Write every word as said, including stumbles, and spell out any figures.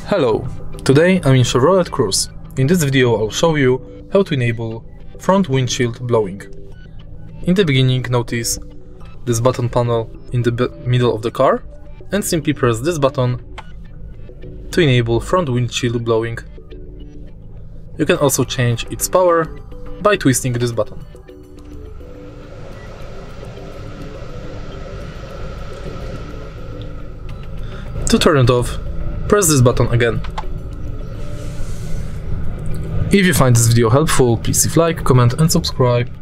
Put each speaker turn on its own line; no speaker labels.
Hello, today I'm in Chevrolet Cruze. In this video I'll show you how to enable front windshield blowing. In the beginning, notice this button panel in the middle of the car and simply press this button to enable front windshield blowing. You can also change its power by twisting this button. To turn it off, press this button again. If you find this video helpful, please leave a like, comment and subscribe.